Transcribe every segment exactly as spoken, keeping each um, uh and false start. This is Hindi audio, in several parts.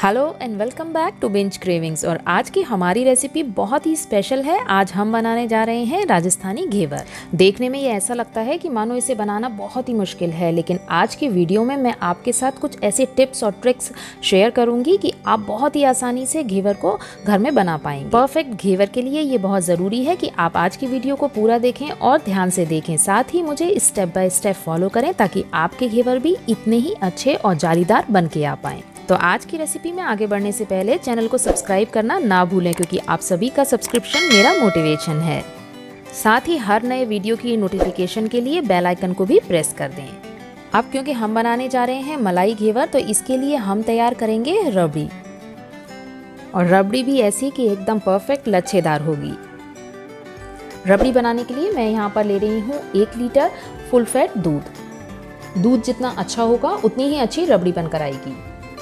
Hello and welcome back to binge cravings. और आज की हमारी रेसिपी बहुत ही स्पेशल है। आज हम बनाने जा रहे हैं राजस्थानी घेवर। देखने में ये ऐसा लगता है कि मानो इसे बनाना बहुत ही मुश्किल है, लेकिन आज की वीडियो में मैं आपके साथ कुछ ऐसे टिप्स और ट्रिक्स शेयर करूंगी कि आप बहुत ही आसानी से घेवर को घर में बना पाएंगे। परफेक्ट घेवर के लिए ये बहुत ज़रूरी है कि आप आज की वीडियो को पूरा देखें और ध्यान से देखें, साथ ही मुझे स्टेप बाय स्टेप फॉलो करें ताकि आपके घेवर भी इतने ही अच्छे और जालीदार बन के आ पाएँ। तो आज की रेसिपी में आगे बढ़ने से पहले चैनल को सब्सक्राइब करना ना भूलें, क्योंकि आप सभी का सब्सक्रिप्शन मेरा मोटिवेशन है। साथ ही हर नए वीडियो की नोटिफिकेशन के लिए बेल आइकन को भी प्रेस कर दें। अब क्योंकि हम बनाने जा रहे हैं मलाई घेवर, तो इसके लिए हम तैयार करेंगे रबड़ी। और रबड़ी भी ऐसी कि एकदम परफेक्ट लच्छेदार होगी। रबड़ी बनाने के लिए मैं यहाँ पर ले रही हूँ एक लीटर फुल फैट दूध। दूध जितना अच्छा होगा उतनी ही अच्छी रबड़ी बनकर आएगी।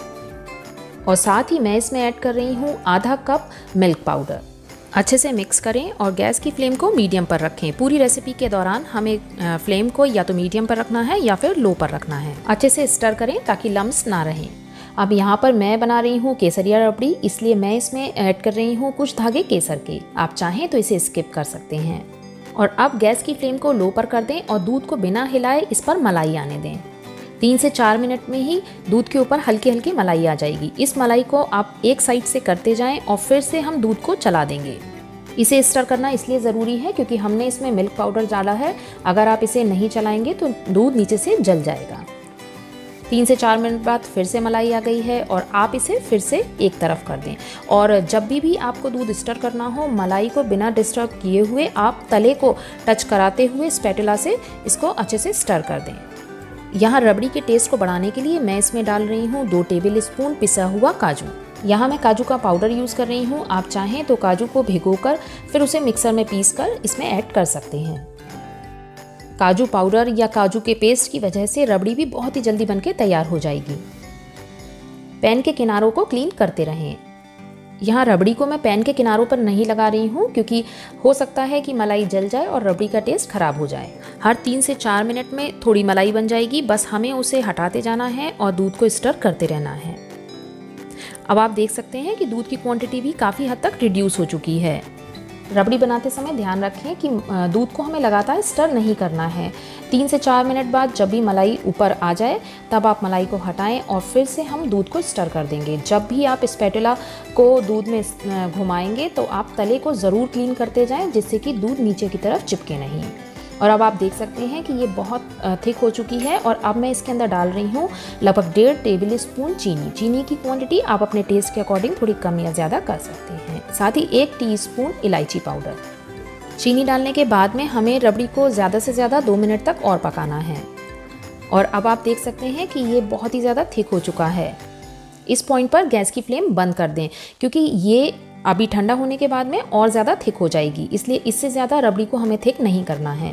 और साथ ही मैं इसमें ऐड कर रही हूँ आधा कप मिल्क पाउडर। अच्छे से मिक्स करें और गैस की फ्लेम को मीडियम पर रखें। पूरी रेसिपी के दौरान हमें फ्लेम को या तो मीडियम पर रखना है या फिर लो पर रखना है। अच्छे से स्टर करें ताकि लम्स ना रहें। अब यहाँ पर मैं बना रही हूँ केसरिया रबड़ी, इसलिए मैं इसमें ऐड कर रही हूँ कुछ धागे केसर के। आप चाहें तो इसे स्किप कर सकते हैं। और अब गैस की फ्लेम को लो पर कर दें और दूध को बिना हिलाए इस पर मलाई आने दें। तीन से चार मिनट में ही दूध के ऊपर हल्की हल्की मलाई आ जाएगी। इस मलाई को आप एक साइड से करते जाएं और फिर से हम दूध को चला देंगे। इसे स्टर करना इसलिए ज़रूरी है क्योंकि हमने इसमें मिल्क पाउडर डाला है। अगर आप इसे नहीं चलाएंगे तो दूध नीचे से जल जाएगा। तीन से चार मिनट बाद फिर से मलाई आ गई है और आप इसे फिर से एक तरफ कर दें। और जब भी भी आपको दूध स्टर करना हो, मलाई को बिना डिस्टर्ब किए हुए आप तले को टच कराते हुए स्पैटुला से इसको अच्छे से स्टर कर दें। यहाँ रबड़ी के टेस्ट को बढ़ाने के लिए मैं इसमें डाल रही हूँ दो टेबल स्पून पिसा हुआ काजू। यहाँ मैं काजू का पाउडर यूज़ कर रही हूँ। आप चाहें तो काजू को भिगोकर फिर उसे मिक्सर में पीसकर इसमें ऐड कर सकते हैं। काजू पाउडर या काजू के पेस्ट की वजह से रबड़ी भी बहुत ही जल्दी बनके तैयार हो जाएगी। पैन के किनारों को क्लीन करते रहें। यहाँ रबड़ी को मैं पैन के किनारों पर नहीं लगा रही हूँ क्योंकि हो सकता है कि मलाई जल जाए और रबड़ी का टेस्ट खराब हो जाए। हर तीन से चार मिनट में थोड़ी मलाई बन जाएगी, बस हमें उसे हटाते जाना है और दूध को स्टर करते रहना है। अब आप देख सकते हैं कि दूध की क्वांटिटी भी काफ़ी हद तक रिड्यूस हो चुकी है। रबड़ी बनाते समय ध्यान रखें कि दूध को हमें लगातार स्टर नहीं करना है। तीन से चार मिनट बाद जब भी मलाई ऊपर आ जाए तब आप मलाई को हटाएं और फिर से हम दूध को स्टर कर देंगे। जब भी आप स्पैटुला को दूध में घुमाएंगे तो आप तले को ज़रूर क्लीन करते जाएं, जिससे कि दूध नीचे की तरफ चिपके नहीं। और अब आप देख सकते हैं कि ये बहुत थिक हो चुकी है। और अब मैं इसके अंदर डाल रही हूँ लगभग डेढ़ टेबल स्पून चीनी। चीनी की क्वांटिटी आप अपने टेस्ट के अकॉर्डिंग थोड़ी कम या ज़्यादा कर सकते हैं। साथ ही एक टीस्पून इलायची पाउडर। चीनी डालने के बाद में हमें रबड़ी को ज़्यादा से ज़्यादा दो मिनट तक और पकाना है। और अब आप देख सकते हैं कि ये बहुत ही ज़्यादा थिक हो चुका है। इस पॉइंट पर गैस की फ्लेम बंद कर दें क्योंकि ये अभी ठंडा होने के बाद में और ज़्यादा थिक हो जाएगी, इसलिए इससे ज़्यादा रबड़ी को हमें थिक नहीं करना है।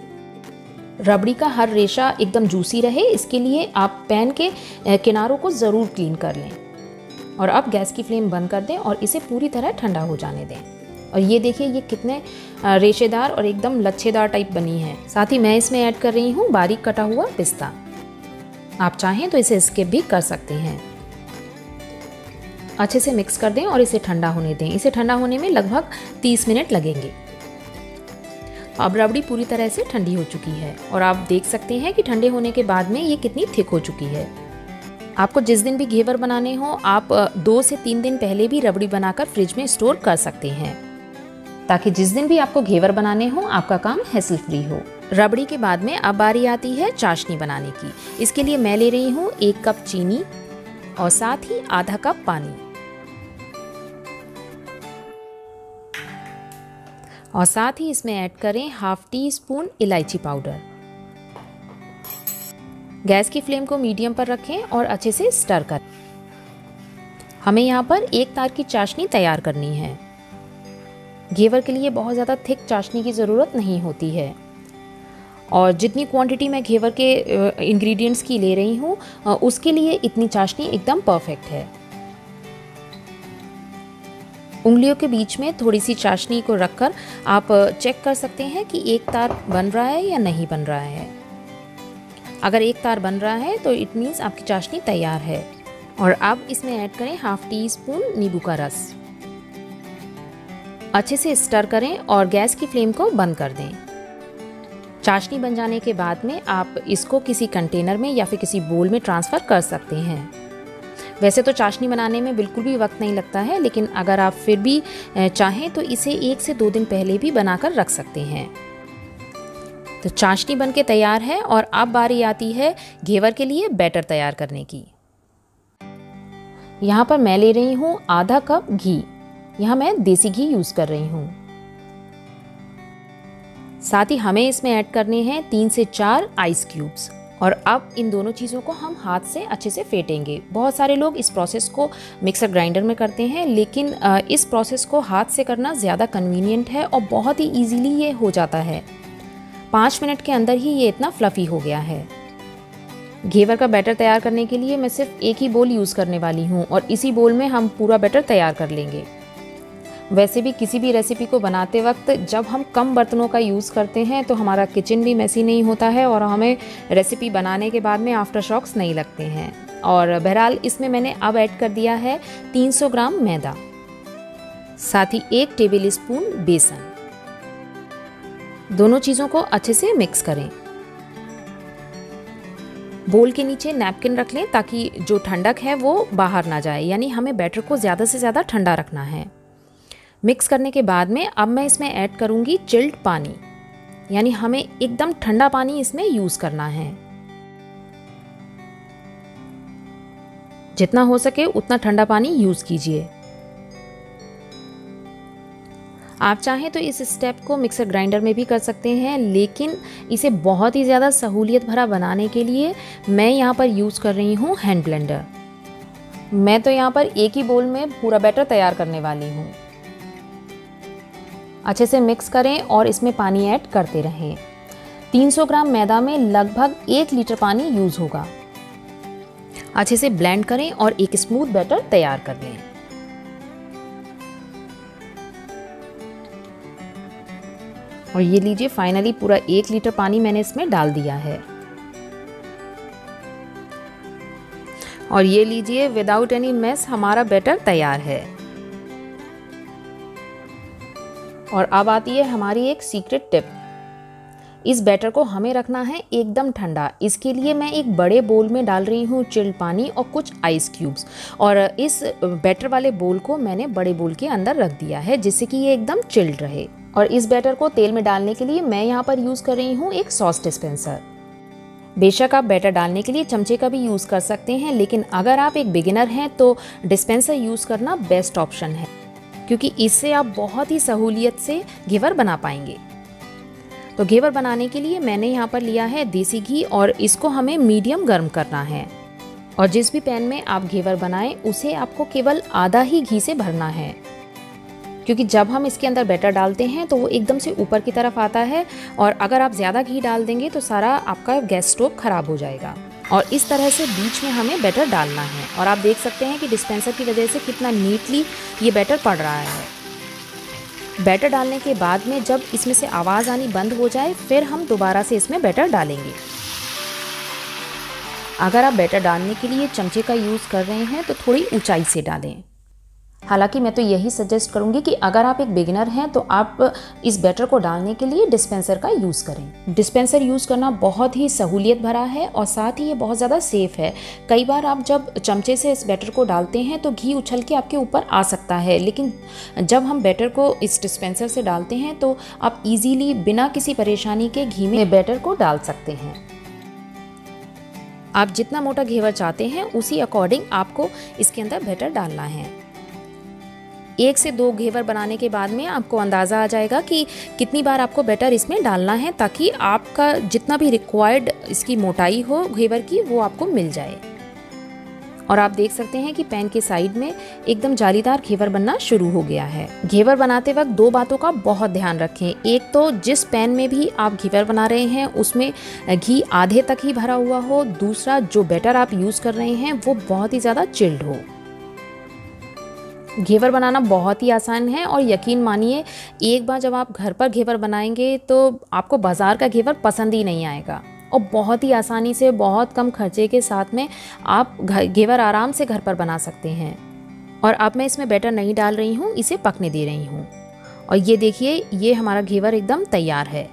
रबड़ी का हर रेशा एकदम जूसी रहे, इसके लिए आप पैन के किनारों को ज़रूर क्लीन कर लें। और अब गैस की फ्लेम बंद कर दें और इसे पूरी तरह ठंडा हो जाने दें। और ये देखिए ये कितने रेशेदार और एकदम लच्छेदार टाइप बनी है। साथ ही मैं इसमें ऐड कर रही हूँ बारीक कटा हुआ पिस्ता। आप चाहें तो इसे स्किप भी कर सकते हैं। अच्छे से मिक्स कर दें और इसे ठंडा होने दें। इसे ठंडा होने में लगभग तीस मिनट लगेंगे। अब रबड़ी पूरी तरह से ठंडी हो चुकी है और आप देख सकते हैं कि ठंडे होने के बाद में ये कितनी थिक हो चुकी है। आपको जिस दिन भी घेवर बनाने हो, आप दो से तीन दिन पहले भी रबड़ी बनाकर फ्रिज में स्टोर कर सकते हैं, ताकि जिस दिन भी आपको घेवर बनाने हो आपका काम हैसल फ्री हो। रबड़ी के बाद में अब बारी आती है चाशनी बनाने की। इसके लिए मैं ले रही हूँ एक कप चीनी और साथ ही आधा कप पानी। और साथ ही इसमें ऐड करें हाफ टी स्पून इलायची पाउडर। गैस की फ्लेम को मीडियम पर रखें और अच्छे से स्टर करें। हमें यहाँ पर एक तार की चाशनी तैयार करनी है। घेवर के लिए बहुत ज़्यादा थिक चाशनी की ज़रूरत नहीं होती है। और जितनी क्वांटिटी मैं घेवर के इंग्रेडिएंट्स की ले रही हूँ उसके लिए इतनी चाशनी एकदम परफेक्ट है। उंगलियों के बीच में थोड़ी सी चाशनी को रखकर आप चेक कर सकते हैं कि एक तार बन रहा है या नहीं बन रहा है। अगर एक तार बन रहा है तो इट मीन्स आपकी चाशनी तैयार है। और अब इसमें ऐड करें हाफ टी स्पून नींबू का रस। अच्छे से स्टर करें और गैस की फ्लेम को बंद कर दें। चाशनी बन जाने के बाद में आप इसको किसी कंटेनर में या फिर किसी बोल में ट्रांसफ़र कर सकते हैं। वैसे तो चाशनी बनाने में बिल्कुल भी वक्त नहीं लगता है, लेकिन अगर आप फिर भी चाहें तो इसे एक से दो दिन पहले भी बनाकर रख सकते हैं। तो चाशनी बनके तैयार है और अब बारी आती है घेवर के लिए बैटर तैयार करने की। यहाँ पर मैं ले रही हूँ आधा कप घी। यहाँ मैं देसी घी यूज़ कर रही हूँ। साथ ही हमें इसमें ऐड करने हैं तीन से चार आइस क्यूब्स। और अब इन दोनों चीज़ों को हम हाथ से अच्छे से फेंटेंगे। बहुत सारे लोग इस प्रोसेस को मिक्सर ग्राइंडर में करते हैं, लेकिन इस प्रोसेस को हाथ से करना ज़्यादा कन्वीनियंट है और बहुत ही इजीली ये हो जाता है। पाँच मिनट के अंदर ही ये इतना फ्लफ़ी हो गया है। घेवर का बैटर तैयार करने के लिए मैं सिर्फ एक ही बोल यूज़ करने वाली हूँ और इसी बोल में हम पूरा बैटर तैयार कर लेंगे। वैसे भी किसी भी रेसिपी को बनाते वक्त जब हम कम बर्तनों का यूज़ करते हैं तो हमारा किचन भी मैसी नहीं होता है और हमें रेसिपी बनाने के बाद में आफ्टर शॉक्स नहीं लगते हैं। और बहरहाल इसमें मैंने अब ऐड कर दिया है तीन सौ ग्राम मैदा, साथ ही एक टेबल स्पून बेसन। दोनों चीज़ों को अच्छे से मिक्स करें। बोल के नीचे नैपकिन रख लें ताकि जो ठंडक है वो बाहर ना जाए, यानी हमें बैटर को ज़्यादा से ज़्यादा ठंडा रखना है। मिक्स करने के बाद में अब मैं इसमें ऐड करूंगी चिल्ड पानी, यानी हमें एकदम ठंडा पानी इसमें यूज़ करना है। जितना हो सके उतना ठंडा पानी यूज़ कीजिए। आप चाहें तो इस स्टेप को मिक्सर ग्राइंडर में भी कर सकते हैं, लेकिन इसे बहुत ही ज़्यादा सहूलियत भरा बनाने के लिए मैं यहाँ पर यूज़ कर रही हूँ हैंड ब्लेंडर। मैं तो यहाँ पर एक ही बोल में पूरा बैटर तैयार करने वाली हूँ। अच्छे से मिक्स करें और इसमें पानी ऐड करते रहें। तीन सौ ग्राम मैदा में लगभग एक लीटर पानी यूज़ होगा। अच्छे से ब्लेंड करें और एक स्मूथ बैटर तैयार कर लें। और ये लीजिए, फाइनली पूरा एक लीटर पानी मैंने इसमें डाल दिया है। और ये लीजिए, विदाउट एनी मेस हमारा बैटर तैयार है। और अब आती है हमारी एक सीक्रेट टिप। इस बैटर को हमें रखना है एकदम ठंडा। इसके लिए मैं एक बड़े बोल में डाल रही हूँ चिल्ड पानी और कुछ आइस क्यूब्स, और इस बैटर वाले बोल को मैंने बड़े बोल के अंदर रख दिया है जिससे कि ये एकदम चिल्ड रहे। और इस बैटर को तेल में डालने के लिए मैं यहाँ पर यूज़ कर रही हूँ एक सॉस डिस्पेंसर। बेशक आप बैटर डालने के लिए चमचे का भी यूज़ कर सकते हैं, लेकिन अगर आप एक बिगिनर हैं तो डिस्पेंसर यूज़ करना बेस्ट ऑप्शन है, क्योंकि इससे आप बहुत ही सहूलियत से घेवर बना पाएंगे। तो घेवर बनाने के लिए मैंने यहाँ पर लिया है देसी घी और इसको हमें मीडियम गर्म करना है। और जिस भी पैन में आप घेवर बनाएं उसे आपको केवल आधा ही घी से भरना है, क्योंकि जब हम इसके अंदर बैटर डालते हैं तो वो एकदम से ऊपर की तरफ आता है और अगर आप ज़्यादा घी डाल देंगे तो सारा आपका गैस स्टोव खराब हो जाएगा। और इस तरह से बीच में हमें बैटर डालना है। और आप देख सकते हैं कि डिस्पेंसर की वजह से कितना नीटली ये बैटर पड़ रहा है। बैटर डालने के बाद में जब इसमें से आवाज़ आनी बंद हो जाए फिर हम दोबारा से इसमें बैटर डालेंगे। अगर आप बैटर डालने के लिए चमचे का यूज़ कर रहे हैं तो थोड़ी ऊंचाई से डालें। हालांकि मैं तो यही सजेस्ट करूंगी कि अगर आप एक बिगिनर हैं तो आप इस बैटर को डालने के लिए डिस्पेंसर का यूज़ करें। डिस्पेंसर यूज़ करना बहुत ही सहूलियत भरा है और साथ ही ये बहुत ज़्यादा सेफ़ है। कई बार आप जब चमचे से इस बैटर को डालते हैं तो घी उछल के आपके ऊपर आ सकता है, लेकिन जब हम बैटर को इस डिस्पेंसर से डालते हैं तो आप ईजीली बिना किसी परेशानी के घी में बैटर को डाल सकते हैं। आप जितना मोटा घेवर चाहते हैं उसी अकॉर्डिंग आपको इसके अंदर बैटर डालना है। एक से दो घेवर बनाने के बाद में आपको अंदाज़ा आ जाएगा कि कितनी बार आपको बैटर इसमें डालना है, ताकि आपका जितना भी रिक्वायर्ड इसकी मोटाई हो घेवर की वो आपको मिल जाए। और आप देख सकते हैं कि पैन के साइड में एकदम जालीदार घेवर बनना शुरू हो गया है। घेवर बनाते वक्त दो बातों का बहुत ध्यान रखें। एक तो जिस पैन में भी आप घेवर बना रहे हैं उसमें घी आधे तक ही भरा हुआ हो। दूसरा, जो बैटर आप यूज़ कर रहे हैं वो बहुत ही ज़्यादा चिल्ड हो। घेवर बनाना बहुत ही आसान है और यकीन मानिए एक बार जब आप घर पर घेवर बनाएंगे तो आपको बाज़ार का घेवर पसंद ही नहीं आएगा। और बहुत ही आसानी से, बहुत कम खर्चे के साथ में आप घेवर आराम से घर पर बना सकते हैं। और अब मैं इसमें बैटर नहीं डाल रही हूँ, इसे पकने दे रही हूँ। और ये देखिए, ये हमारा घेवर एकदम तैयार है।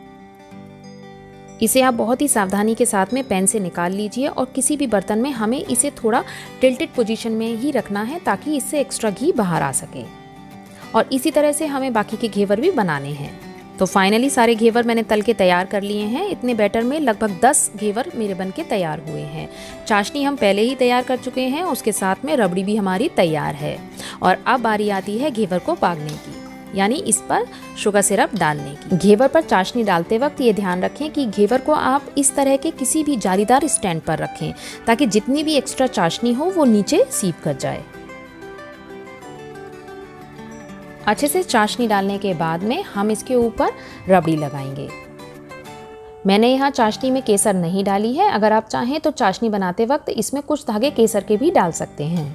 इसे आप बहुत ही सावधानी के साथ में पैन से निकाल लीजिए और किसी भी बर्तन में हमें इसे थोड़ा टिल्टेड पोजीशन में ही रखना है ताकि इससे एक्स्ट्रा घी बाहर आ सके। और इसी तरह से हमें बाकी के घेवर भी बनाने हैं। तो फाइनली सारे घेवर मैंने तल के तैयार कर लिए हैं। इतने बैटर में लगभग दस घेवर मेरे बन के तैयार हुए हैं। चाशनी हम पहले ही तैयार कर चुके हैं, उसके साथ में रबड़ी भी हमारी तैयार है। और अब बारी आती है घेवर को पागने की, यानी इस पर शुगर सिरप डालने की। घेवर पर चाशनी डालते वक्त ये ध्यान रखें कि घेवर को आप इस तरह के किसी भी जालीदार स्टैंड पर रखें ताकि जितनी भी एक्स्ट्रा चाशनी हो वो नीचे सीप कर जाए। अच्छे से चाशनी डालने के बाद में हम इसके ऊपर रबड़ी लगाएंगे। मैंने यहाँ चाशनी में केसर नहीं डाली है। अगर आप चाहें तो चाशनी बनाते वक्त इसमें कुछ धागे केसर के भी डाल सकते हैं।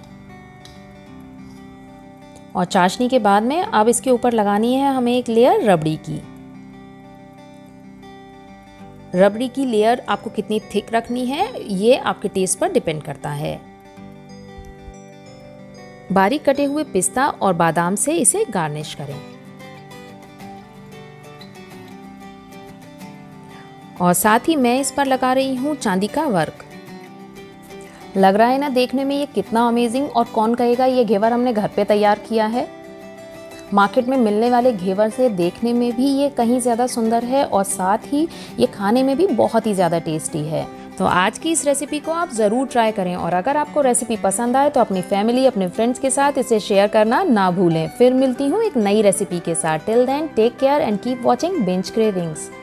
और चाशनी के बाद में अब इसके ऊपर लगानी है हमें एक लेयर रबड़ी की। रबड़ी की लेयर आपको कितनी थिक रखनी है ये आपके टेस्ट पर डिपेंड करता है। बारीक कटे हुए पिस्ता और बादाम से इसे गार्निश करें। और साथ ही मैं इस पर लगा रही हूँ चांदी का वर्क। लग रहा है ना देखने में ये कितना अमेजिंग, और कौन कहेगा ये घेवर हमने घर पे तैयार किया है। मार्केट में मिलने वाले घेवर से देखने में भी ये कहीं ज़्यादा सुंदर है और साथ ही ये खाने में भी बहुत ही ज़्यादा टेस्टी है। तो आज की इस रेसिपी को आप ज़रूर ट्राई करें और अगर आपको रेसिपी पसंद आए तो अपनी फैमिली, अपने फ्रेंड्स के साथ इसे शेयर करना ना भूलें। फिर मिलती हूँ एक नई रेसिपी के साथ। Till then take care and keep watching binge cravings.